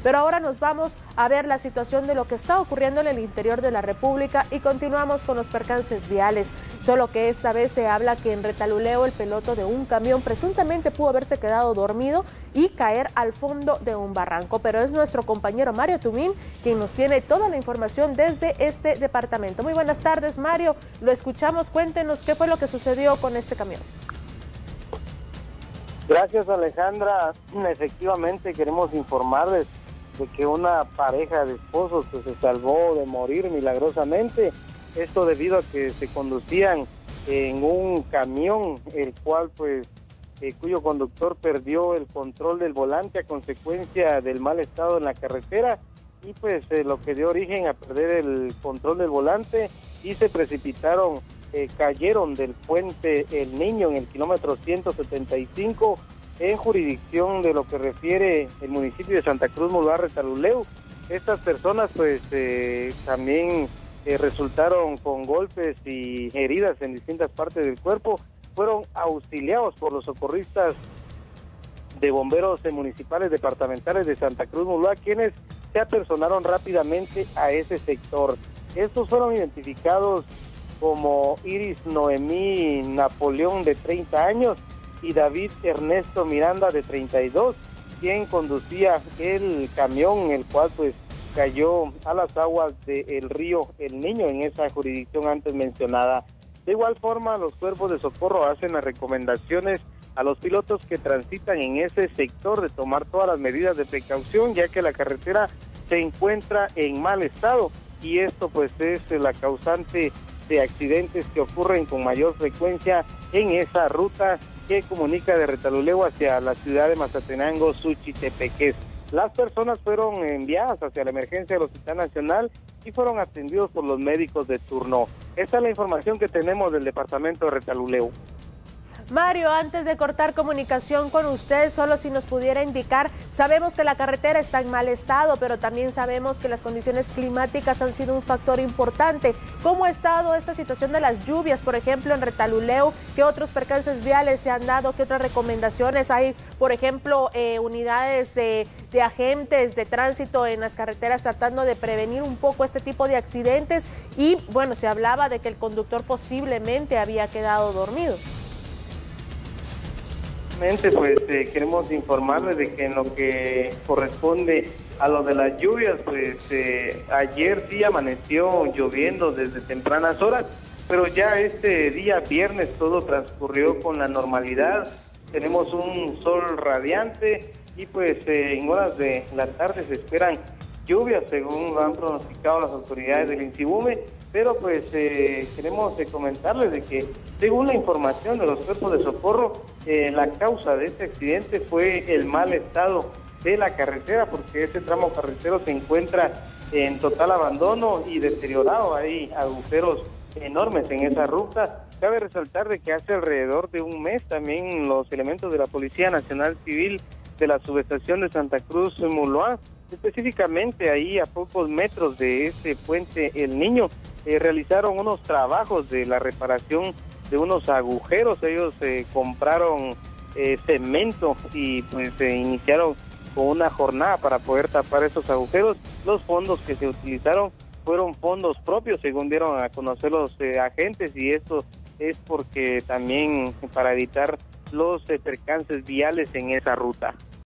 Pero ahora nos vamos a ver la situación de lo que está ocurriendo en el interior de la República y continuamos con los percances viales. Solo que esta vez se habla que en Retaluleu el piloto de un camión presuntamente pudo haberse quedado dormido y caer al fondo de un barranco. Pero es nuestro compañero Mario Tumín quien nos tiene toda la información desde este departamento. Muy buenas tardes, Mario. Lo escuchamos. Cuéntenos qué fue lo que sucedió con este camión. Gracias, Alejandra. Efectivamente queremos informarles de que una pareja de esposos se salvó de morir milagrosamente. Esto debido a que se conducían en un camión, el cual cuyo conductor perdió el control del volante a consecuencia del mal estado en la carretera y lo que dio origen a perder el control del volante y se precipitaron. Cayeron del puente El Niño en el kilómetro 175 en jurisdicción de lo que refiere el municipio de Santa Cruz Muluá, Retaluleu. Estas personas también resultaron con golpes y heridas en distintas partes del cuerpo. Fueron auxiliados por los socorristas de bomberos municipales departamentales de Santa Cruz Muluá, quienes se apersonaron rápidamente a ese sector. Estos fueron identificados como Iris Noemí Napoleón, de 30 años, y David Ernesto Miranda, de 32, quien conducía el camión, el cual cayó a las aguas del río El Niño en esa jurisdicción antes mencionada. De igual forma, los cuerpos de socorro hacen las recomendaciones a los pilotos que transitan en ese sector de tomar todas las medidas de precaución, ya que la carretera se encuentra en mal estado y esto es la causante de accidentes que ocurren con mayor frecuencia en esa ruta que comunica de Retaluleu hacia la ciudad de Mazatenango, Suchitepeques. Las personas fueron enviadas hacia la emergencia del Hospital Nacional y fueron atendidos por los médicos de turno. Esta es la información que tenemos del departamento de Retaluleu. Mario, antes de cortar comunicación con usted, solo si nos pudiera indicar, sabemos que la carretera está en mal estado, pero también sabemos que las condiciones climáticas han sido un factor importante. ¿Cómo ha estado esta situación de las lluvias, por ejemplo, en Retaluleu? ¿Qué otros percances viales se han dado? ¿Qué otras recomendaciones hay? Por ejemplo, unidades de agentes de tránsito en las carreteras tratando de prevenir un poco este tipo de accidentes. Y bueno, se hablaba de que el conductor posiblemente había quedado dormido. Queremos informarles de que en lo que corresponde a lo de las lluvias, ayer sí amaneció lloviendo desde tempranas horas, pero ya este día viernes todo transcurrió con la normalidad. Tenemos un sol radiante y en horas de la tarde se esperan lluvias según lo han pronosticado las autoridades del INSIBUME, pero queremos comentarles de que según la información de los cuerpos de socorro, la causa de este accidente fue el mal estado de la carretera, porque ese tramo carretero se encuentra en total abandono y deteriorado. Hay agujeros enormes en esa ruta. Cabe resaltar de que hace alrededor de un mes también los elementos de la Policía Nacional Civil de la subestación de Santa Cruz Muluá, específicamente ahí a pocos metros de este puente El Niño, realizaron unos trabajos de la reparación de unos agujeros. Ellos compraron cemento y iniciaron con una jornada para poder tapar esos agujeros. Los fondos que se utilizaron fueron fondos propios, según dieron a conocer los agentes, y esto es porque también para evitar los percances viales en esa ruta.